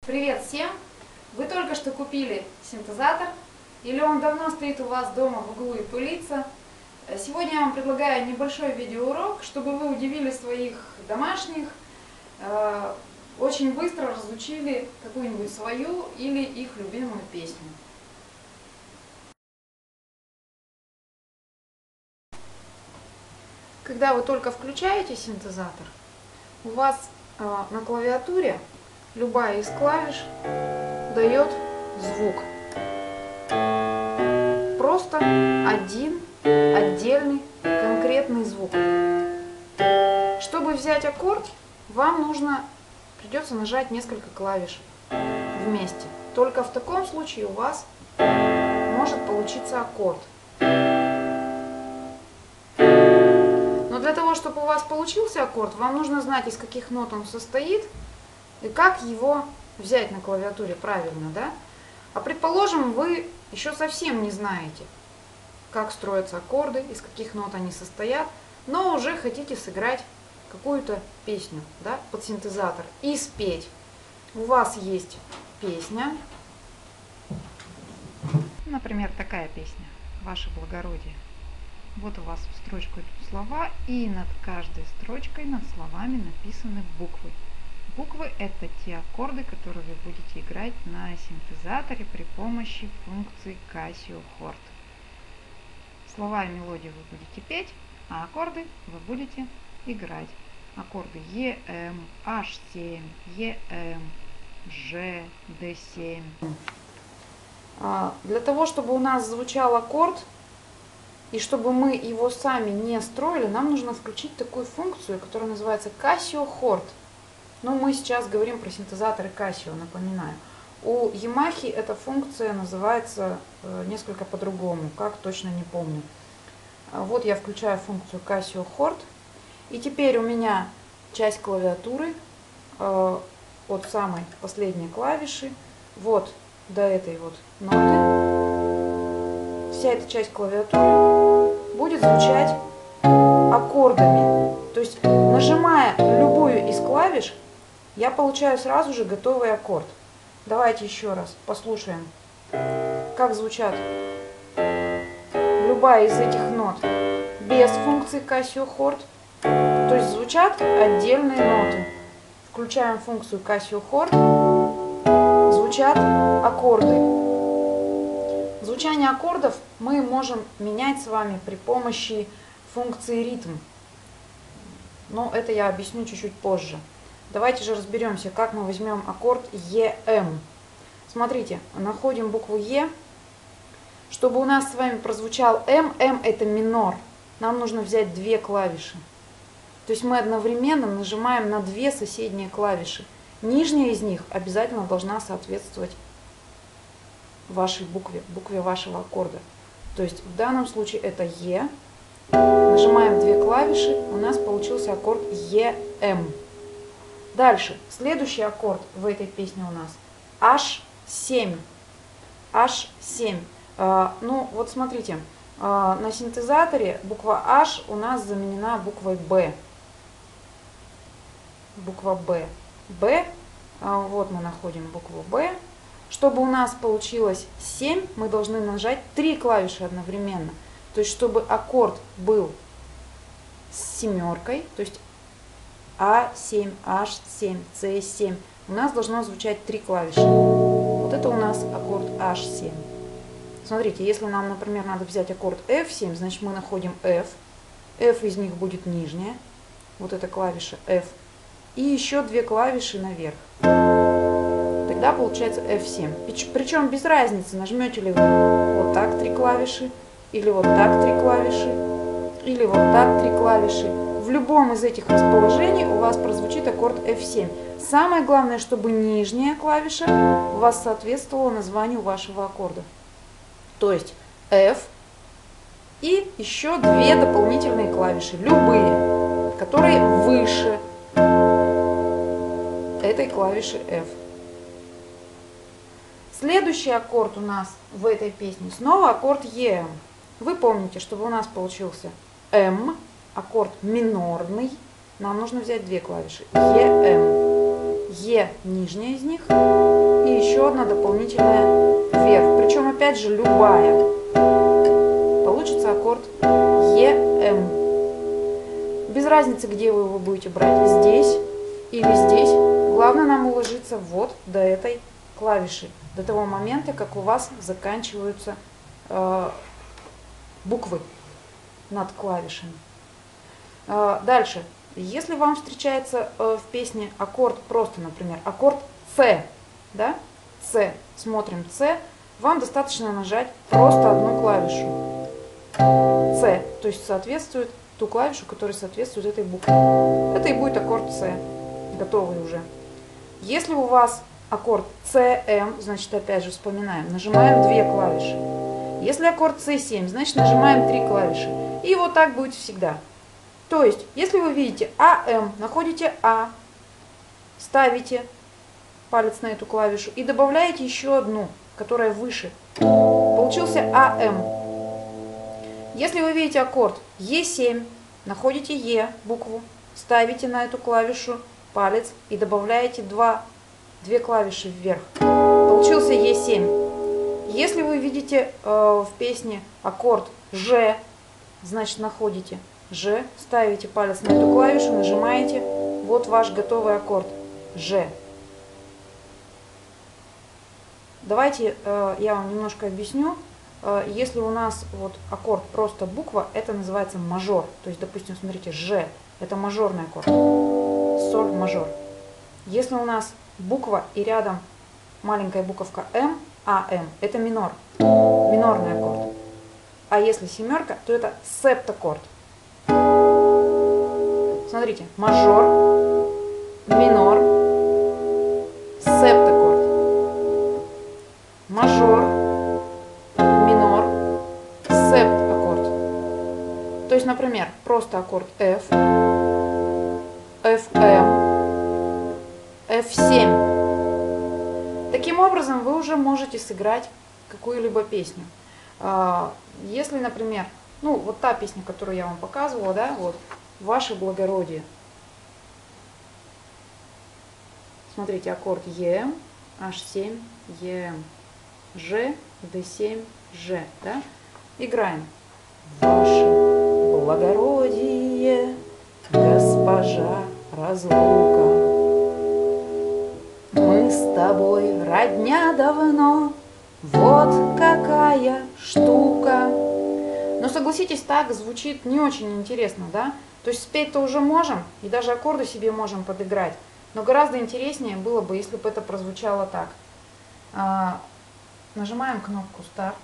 Привет всем! Вы только что купили синтезатор или он давно стоит у вас дома в углу и пылится. Сегодня я вам предлагаю небольшой видеоурок, чтобы вы удивили своих домашних, очень быстро разучили какую-нибудь свою или их любимую песню. Когда вы только включаете синтезатор, у вас на клавиатуре любая из клавиш дает звук. Просто один отдельный конкретный звук. Чтобы взять аккорд, вам придется нажать несколько клавиш вместе. Только в таком случае у вас может получиться аккорд. Но для того, чтобы у вас получился аккорд, вам нужно знать, из каких нот он состоит и как его взять на клавиатуре правильно, да? А предположим, вы еще совсем не знаете, как строятся аккорды, из каких нот они состоят, но уже хотите сыграть какую-то песню, да, под синтезатор и спеть. У вас есть песня, например, такая песня «Ваше благородие». Вот у вас в строчку идут слова, и над каждой строчкой, над словами написаны буквы. Буквы – это те аккорды, которые вы будете играть на синтезаторе при помощи функции Casio Chord. Слова и мелодию вы будете петь, а аккорды вы будете играть. Аккорды EM, H7, EM, G, D7. Для того, чтобы у нас звучал аккорд, и чтобы мы его сами не строили, нам нужно включить такую функцию, которая называется Casio Chord. Но мы сейчас говорим про синтезаторы Casio, напоминаю. У Yamaha эта функция называется несколько по-другому, как точно не помню. Вот я включаю функцию Casio Chord. И теперь у меня часть клавиатуры от самой последней клавиши вот до этой вот ноты. Вся эта часть клавиатуры будет звучать аккордами. То есть, нажимая любую из клавиш, я получаю сразу же готовый аккорд. Давайте еще раз послушаем, как звучат любая из этих нот без функции Casio Chord. То есть звучат отдельные ноты. Включаем функцию Casio Chord, звучат аккорды. Звучание аккордов мы можем менять с вами при помощи функции ритм. Но это я объясню чуть-чуть позже. Давайте же разберемся, как мы возьмем аккорд EM. Смотрите, находим букву Е. Чтобы у нас с вами прозвучал М, М это минор, нам нужно взять две клавиши. То есть мы одновременно нажимаем на две соседние клавиши. Нижняя из них обязательно должна соответствовать вашей букве вашего аккорда. То есть в данном случае это Е. Нажимаем две клавиши, у нас получился аккорд EM. Дальше, следующий аккорд в этой песне у нас H7. H7. Ну вот смотрите, на синтезаторе буква H у нас заменена буквой B. Буква B. B. Вот мы находим букву B. Чтобы у нас получилось 7, мы должны нажать 3 клавиши одновременно. То есть, чтобы аккорд был с семеркой, то есть А7, H7, C7, у нас должно звучать 3 клавиши. Вот это у нас аккорд H7. Смотрите, если нам, например, надо взять аккорд F7, значит мы находим F. F из них будет нижняя. Вот эта клавиша F. И еще 2 клавиши наверх. Тогда получается F7. Причем без разницы, нажмете ли вы вот так 3 клавиши, или вот так 3 клавиши, или вот так 3 клавиши. В любом из этих расположений у вас прозвучит аккорд F7. Самое главное, чтобы нижняя клавиша у вас соответствовала названию вашего аккорда. То есть F и еще 2 дополнительные клавиши, любые, которые выше этой клавиши F. Следующий аккорд у нас в этой песне снова аккорд EM. Вы помните, чтобы у нас получился М, аккорд минорный, нам нужно взять 2 клавиши EM. Е нижняя из них и еще одна дополнительная вверх. Причем опять же любая. Получится аккорд ЕМ. Без разницы, где вы его будете брать, здесь или здесь. Главное нам уложиться вот до этой клавиши, до того момента, как у вас заканчиваются буквы над клавишами. Дальше. Если вам встречается в песне аккорд просто, например, аккорд С, да? С, смотрим С, вам достаточно нажать просто одну клавишу. С, то есть соответствует ту клавишу, которая соответствует этой букве. Это и будет аккорд С, готовый уже. Если у вас аккорд СМ, значит, опять же вспоминаем, нажимаем 2 клавиши. Если аккорд С7, значит, нажимаем 3 клавиши. И вот так будет всегда. То есть, если вы видите АМ, находите А, ставите палец на эту клавишу и добавляете еще одну, которая выше. Получился АМ. Если вы видите аккорд Е7, находите Е букву, ставите на эту клавишу палец и добавляете 2 клавиши вверх. Получился Е7. Если вы видите в песне аккорд Ж, значит находите Ж, ставите палец на эту клавишу, нажимаете, вот ваш готовый аккорд Ж. Давайте я вам немножко объясню. Если у нас вот аккорд просто буква, это называется мажор. То есть, допустим, смотрите, Ж, это мажорный аккорд, соль мажор. Если у нас буква и рядом маленькая буковка М, АМ, это минор, минорный аккорд. А если семерка, то это септаккорд. Смотрите, мажор, минор, септаккорд. Мажор, минор, септаккорд. То есть, например, просто аккорд F, FM, F7. Таким образом, вы уже можете сыграть какую-либо песню. Если, например, ну, вот та песня, которую я вам показывала, да, вот, «Ваше благородие». Смотрите, аккорд ЕМ, H7, ЕМ, Ж, Д7, Ж, да? Играем. Ваше благородие, госпожа разлука, мы с тобой родня давно, вот какая штука. Но согласитесь, так звучит не очень интересно, да? То есть спеть-то уже можем, и даже аккорды себе можем подыграть. Но гораздо интереснее было бы, если бы это прозвучало так. Нажимаем кнопку «Старт».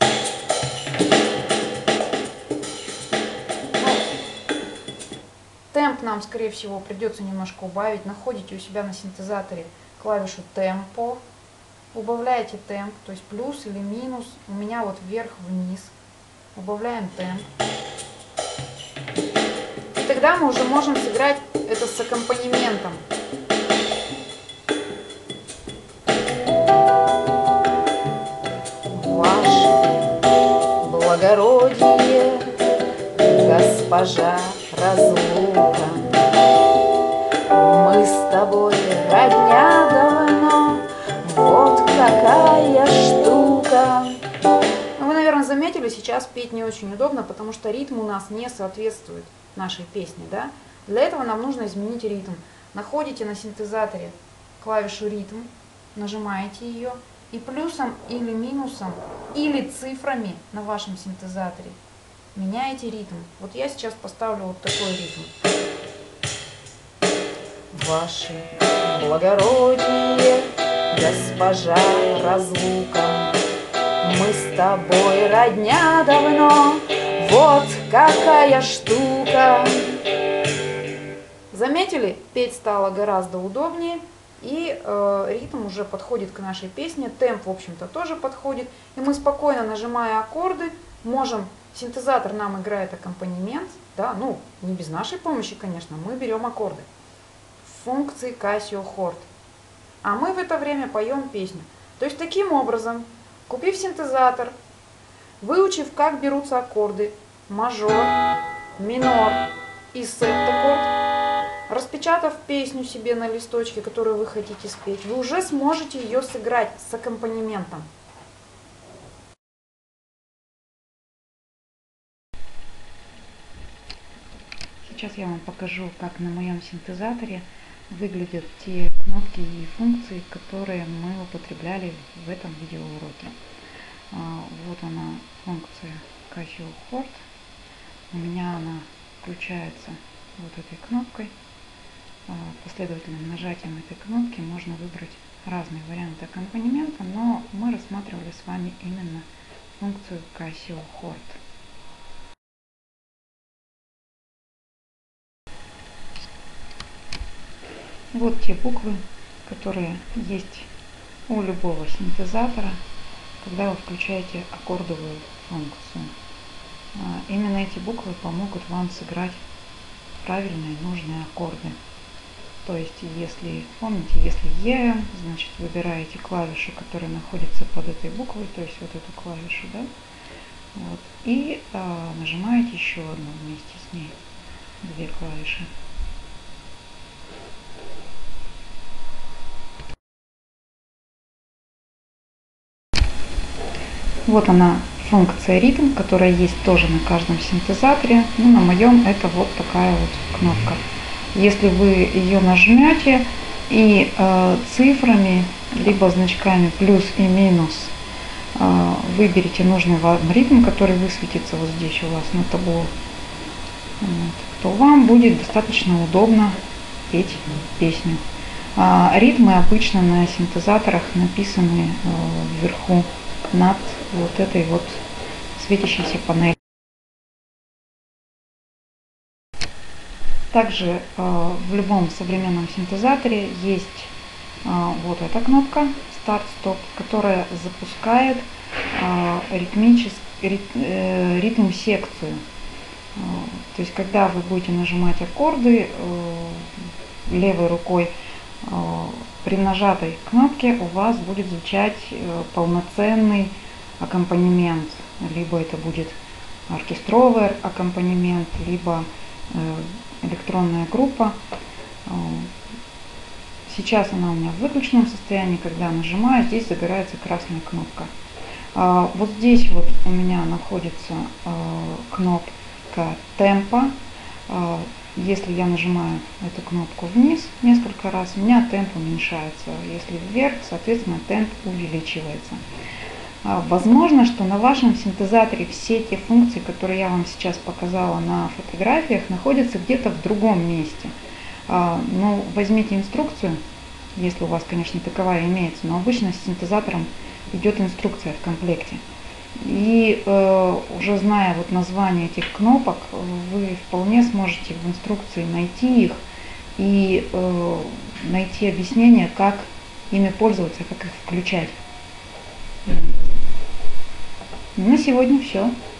Темп нам, скорее всего, придется немножко убавить. Находите у себя на синтезаторе клавишу «Темпо». Убавляете темп, то есть плюс или минус. У меня вот вверх-вниз. Убавляем темп. И тогда мы уже можем сыграть это с аккомпанементом. Ваше благородие, госпожа разлука, мы с тобой родня давно, вот какая штука. Вы, наверное, заметили, сейчас петь не очень удобно, потому что ритм у нас не соответствует нашей песне, да? Для этого нам нужно изменить ритм. Находите на синтезаторе клавишу «Ритм», нажимаете ее и плюсом или минусом, или цифрами на вашем синтезаторе меняете ритм. Вот я сейчас поставлю вот такой ритм. Ваше благородие, госпожа разлука, мы с тобой родня давно, вот какая штука. Заметили? Петь стало гораздо удобнее, и ритм уже подходит к нашей песне, темп, в общем-то, тоже подходит. И мы спокойно, нажимая аккорды, можем, синтезатор нам играет аккомпанемент, да, ну, не без нашей помощи, конечно, мы берем аккорды функции Casio Chord. А мы в это время поем песню. То есть таким образом, купив синтезатор, выучив, как берутся аккорды мажор, минор и септаккорд, Распечатав песню себе на листочке, которую вы хотите спеть, вы уже сможете ее сыграть с аккомпанементом. Сейчас я вам покажу, как на моем синтезаторе выглядят те кнопки и функции, которые мы употребляли в этом видеоуроке. Вот она, функция Casio Chord. У меня она включается вот этой кнопкой. Последовательным нажатием этой кнопки можно выбрать разные варианты аккомпанемента, но мы рассматривали с вами именно функцию Casio Chord. Вот те буквы, которые есть у любого синтезатора, когда вы включаете аккордовую функцию. Именно эти буквы помогут вам сыграть правильные нужные аккорды. То есть, если помните, если Е, значит выбираете клавишу, которая находится под этой буквой, то есть вот эту клавишу, да, вот, и нажимаете еще одну вместе с ней, две клавиши. Вот она, функция ритм, которая есть тоже на каждом синтезаторе. Ну, на моем это вот такая вот кнопка. Если вы ее нажмете и цифрами, либо значками плюс и минус выберете нужный вам ритм, который высветится вот здесь у вас на табло, вот, то вам будет достаточно удобно петь песню. Ритмы обычно на синтезаторах написаны вверху над вот этой вот светящейся панелью. Также в любом современном синтезаторе есть вот эта кнопка старт-стоп, которая запускает ритм-секцию. То есть, когда вы будете нажимать аккорды левой рукой, при нажатой кнопке у вас будет звучать полноценный аккомпанемент. Либо это будет оркестровый аккомпанемент, либо электронная группа. Сейчас она у меня в выключенном состоянии. Когда нажимаю, здесь загорается красная кнопка. Вот здесь вот у меня находится кнопка темпа. Если я нажимаю эту кнопку вниз несколько раз, у меня темп уменьшается. Если вверх, соответственно, темп увеличивается. Возможно, что на вашем синтезаторе все те функции, которые я вам сейчас показала на фотографиях, находятся где-то в другом месте. Но возьмите инструкцию, если у вас, конечно, таковая имеется, но обычно с синтезатором идет инструкция в комплекте. И уже зная вот название этих кнопок, вы вполне сможете в инструкции найти их и найти объяснение, как ими пользоваться, как их включать. На сегодня все.